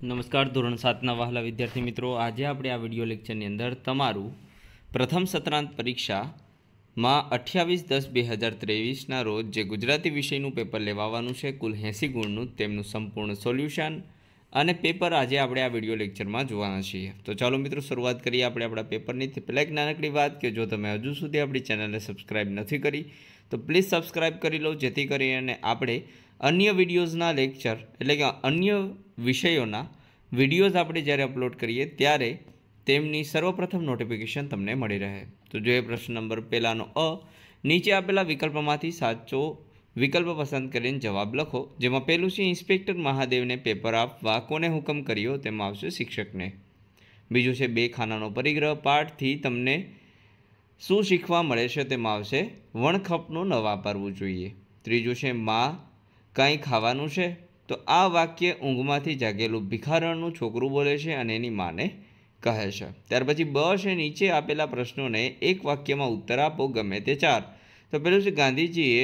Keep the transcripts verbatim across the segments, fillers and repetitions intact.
नमस्कार धोरण सातना वहाला विद्यार्थी मित्रों, आज આપણે આ વિડિયો લેક્ચરની અંદર તમારું પ્રથમ સત્રાંત પરીક્ષામાં અઠ્યાવીસ દસ બે હજાર ત્રેવીસના રોજ જે ગુજરાતી વિષયનું પેપર લેવાવાનું છે કુલ એંસી ગુણનું તેમનું સંપૂર્ણ સોલ્યુશન અને પેપર આજે આપણે આ વિડિયો લેક્ચરમાં જોવાના છીએ। તો ચાલો મિત્રો શરૂઆત કરીએ આપણે આપણા પેપરની। તે પહેલાં એક નાનકડી વાત કે જો તમે હજુ સુધી આપણી ચેનલને સબસ્ક્રાઇબ નથી કરી તો પ્લીઝ સબસ્ક્રાઇબ કરી લો, જેથી કરીને આપણે अन्य विडियोज़ना लेक्चर एटले के अन्य विषयोना विडियोज़ आपणे ज्यारे अपलोड करीए त्यारे तेमनी सर्वप्रथम नोटिफिकेशन तमने मळी रहे। तो जो प्रश्न नंबर पहलानो अ, नीचे आपेला विकल्पमांथी साचो विकल्प पसंद करीने जवाब लखो। जेमां पहेलुं छे इंस्पेक्टर महादेवने पेपर आपवा कोने हुकम कर्यो, तेमां आवशे शिक्षकने। बीजुं छे बे खानानो परिग्रह पाठथी तमने शुं शीखवा मळे छे, तेमां आवशे वणखपनुं न वापरवुं जोईए। त्रीजुं छे मां कांई खावानुं छे, तो आ वाक्य ऊँघमांथी जागेलुं भिखारणनुं छोकरुं बोले छे अने एनी माने कहे छे। त्यार पछी ब छे नीचे आपेला प्रश्नोने एक वाक्यमां उत्तर आपो गमे ते चार। तो पहेलुं छे गांधीजीए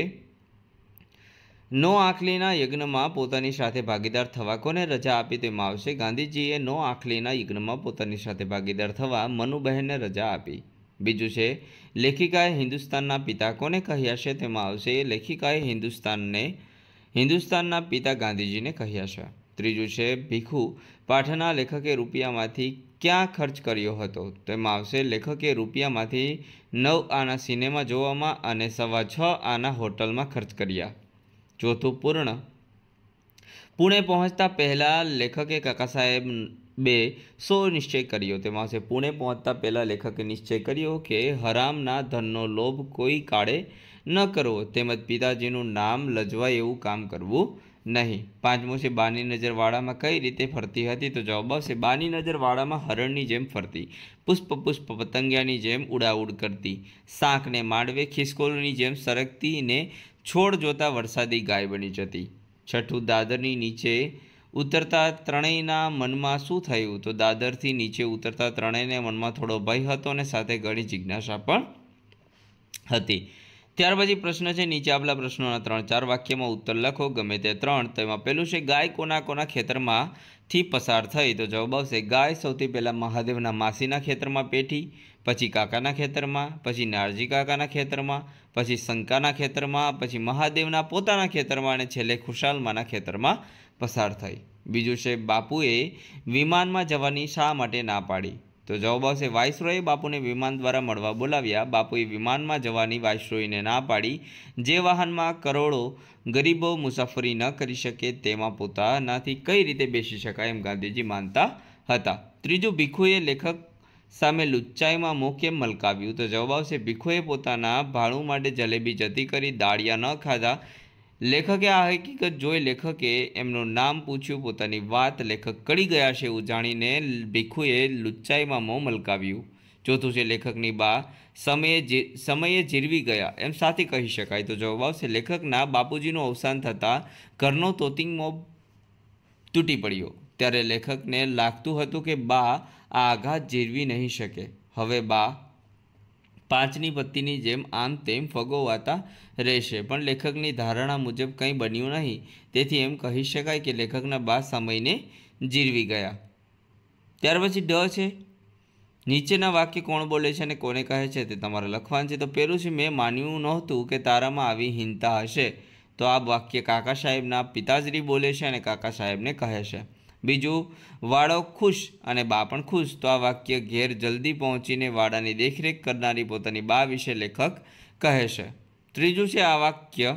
नो आखलीना यज्ञमां पोतानी साथे भागीदार थवा कोने रजा आपी, तेमां आवशे गांधीजीए नो आखलीना यज्ञमां पोतानी साथे भागीदार थवा मनुबहेनने रजा आपी। बीजुं छे लेखिकाए हिंदुस्तानना पिता कोने कह्या छे, तेमां आवशे लेखिकाए हिंदुस्तानने हिंदुस्तानना पिता गांधीजी ने कह्या छे। त्रीजुं छे भीखू पाठना लेखके रूपियामांथी क्या खर्च कर्यो हतो, तेमां आवशे लेखके रूपियामांथी नव आना सिनेमा जोवामां अने सवा छ आना होटलमां खर्च कर्या। चौथुं पूर्ण पुणे पहोंचता पहला लेखके काका साहेब बे सो निश्चय कर्यो, तेमां आवशे पुणे पहोंचता पहला लेखके निश्चय कर्यो के हरामना धननो लोभ कोई काळे न करवो, तेमज पिताजीनुं नाम लजवाय एवुं काम करवुं नहीं। पांचमो छे बानी नजर वाड़ामां कई रीते फरती हती, तो जवाब आवशे बानी नजर वाड़ामां हरणनी जेम फरती, पुष्प पुष्प पतंगियानी जेम उड़ाउड़ करती, शांखने मांडवे खिसकोलीनी जेम सरकती ने छोड़ जोता वरसादी गाय बनी जती। छठुं दादरनी नीचे उतरता त्रणेयना मनमा शुं थयुं, तो दादरथी नीचे उतरता त्रणेयने मनमा थोड़ो भय हतो अने साथे घणी जिज्ञासा पण हती। त्यार पछी प्रश्न है नीचे आपला प्रश्नों त्रण चार वाक्य में उत्तर लखो गमे ते त्रण। तेमां पहेलुं छे गाय कोना कोना खेतरमां थी पसार थई, तो जवाब आवशे गाय सौथी पहला महादेवना मासीना खेतरमां पेठी, पछी काकाना खेतरमां, पछी नारजी काकाना खेतरमां, पछी शंकाना खेतरमां, पछी महादेवना पोताना खेतरमां अने छेल्ले खुशालमाना खेतरमां पसार थई। बीजुं छे बापुए विमानमां जवानी शा माटे ना पाड़ी, तो जवाब आवशे वायसरोए बापुने विमान द्वारा मळवा बोलाव्या। बापुए विमानमां जवानी वायसरोयने ना पाड़ी। जे वाहनमां करोड़ों गरीबो मुसाफरी न करी शके तेमां पोतानाथी कई रीते बेसी शकाय एम गांधीजी मानता हता। त्रीजुं भीखुए लेखक सामे लुच्चाईमां मों केम मलकाव्युं, तो जवाब आवशे भीखुए पोताना भाड़ू माटे जलेबी जती करी दाळिया न खाधा। लेखके आ हकीकत जोई लेखके एमनुं नाम पूछ्युं, पोतानी वात लेखक कड़ी गया छे एवुं जाणीने भीखुए लुच्चाईमां मों मलकाव्युं। चौथुं छे लेखकनी बा समये जी समये जीरवी गया एम साथी कही शकाय, तो जवाब आवशे लेखकना बापूजीनुं अवसान थता घरनो तोतिंग मोह तूटी पड्यो, त्यारे लेखकने लागतुं हतुं के बा आ आघात जीरवी नहीं शके। हवे बा पांचनी पत्तीनी जेम आम तेम फगोवाता रहेशे, पण लेखकनी धारणा मुजब कंई बन्युं नहीं, तेथी एम कही शकाय के लेखकना बा समयने जीरवी गया। त्यार पछी ड छे नीचेना वाक्य कोण बोले छे अने कोने कहे छे ते तमारे लखवानुं छे। तो पहेलुं छे मैं मान्युं नहोतुं के तारामां आवी हीनता हशे, तो आ वाक्य काका साहेबना पिताश्री बोले छे अने काका साहेबने कहे छे। बीजू वाड़ो खुश अने बा पण खुश, तो आ वाक्य घेर जल्दी पहोंचीने वाड़ानी देखरेख करनारी पोतानी बा विषे लेखक कहे छे। त्रीजू छे आ वाक्य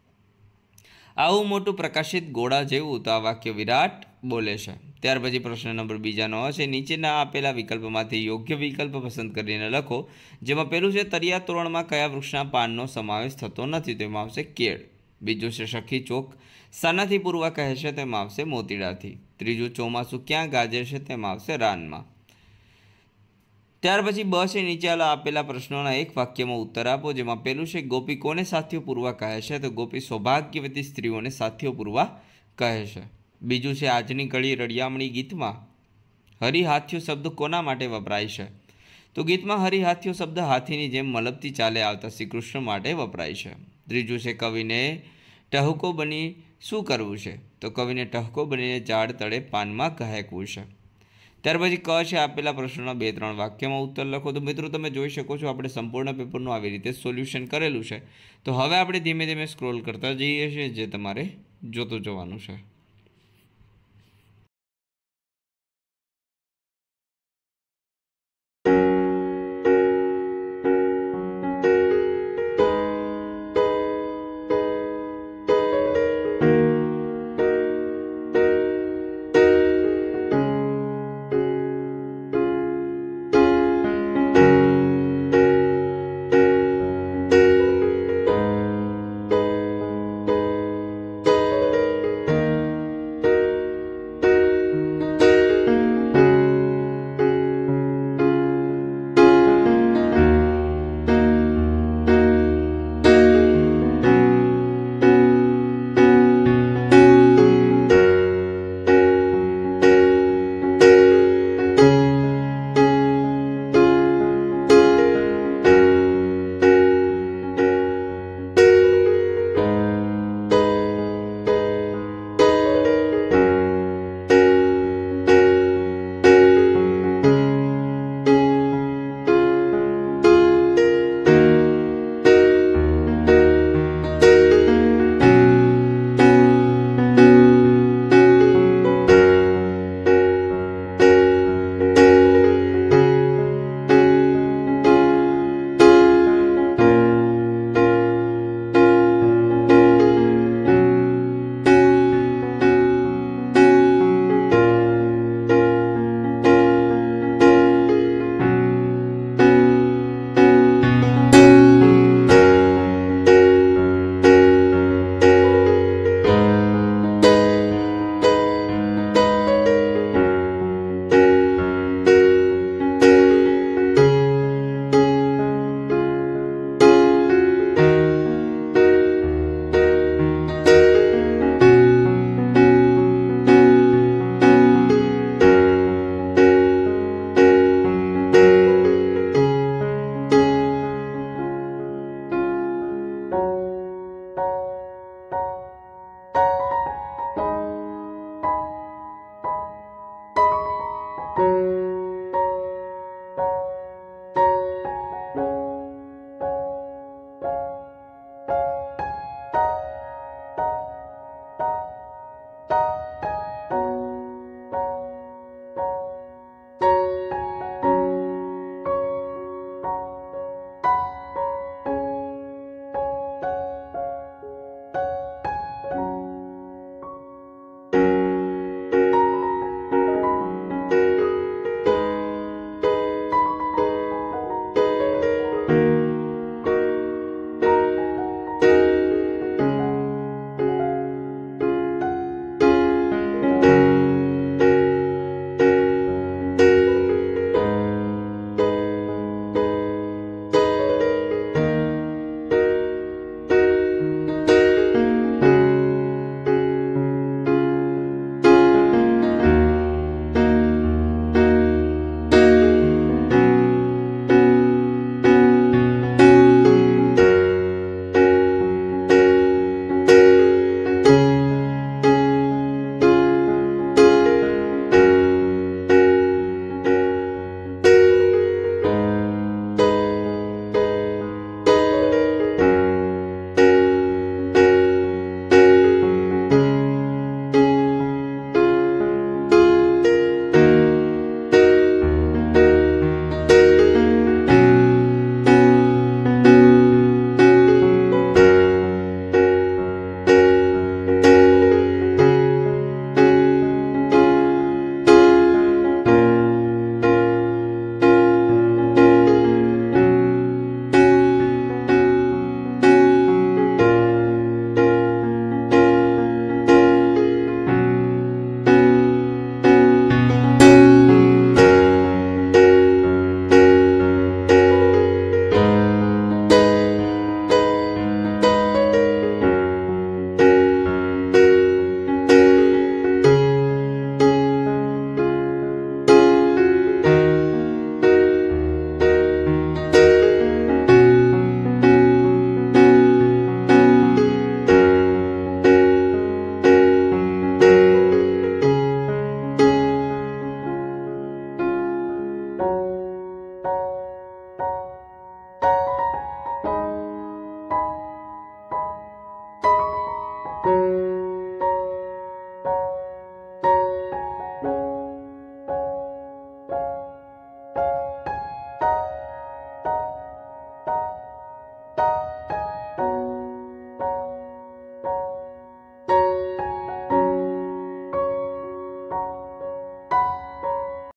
आवुं मोटुं प्रकाशित गोळा जेवुं, तो आ वाक्य विराट बोले छे। त्यार पछी प्रश्न नंबर बीजानो छे नीचेना आपेला विकल्पमांथी योग्य विकल्प पसंद करीने लखो। जेमां पहेलुं छे तरिया तोरणमां कया वृक्षना पाननो समावेश थतो नथी, तेमां आवशे केळ। बीजुं छे सखी चोक शानाथी पूरवा कहे छे, तेमां आवशे मोतीडाथी। त्रीजुं चोमासुं क्यां गाजे छे, तेमां आवशे रानमां। त्यार पछी ब छे नीचे आपेला प्रश्नोना एक वाक्यमां उत्तर आपो। जेमां पहेलुं छे गोपी कोने साथीओ पूरवा कहे छे, तो गोपी सौभाग्यवती स्त्रीओने साथीओ पूरवा कहे छे। बीजुं छे आजनी कड़ी रड़ियामणी गीतमां हरी हाथीओ शब्द कोना माटे वपराय छे, तो गीतमां हरी हाथीओ शब्द हाथीनी जेम मलबती चाले आवता श्रीकृष्ण माटे वपराय छे। त्रीजुं छे कविने टहुको बनी શું કરવું છે? તો કવિને ટહકો બનીને ઝાડ તળે પાનમાં ઘાયકવું છે. ત્યાર પછી ક છે આપેલા પ્રશ્નોના બે ત્રણ વાક્યમાં ઉત્તર લખો. તો મિત્રો તમે જોઈ શકો છો આપણે સંપૂર્ણ પેપરનું આવી રીતે સોલ્યુશન કરેલું છે. તો હવે આપણે ધીમે ધીમે સ્ક્રોલ કરતા જઈએ છીએ, જે તમારે જોતું જવાનું છે.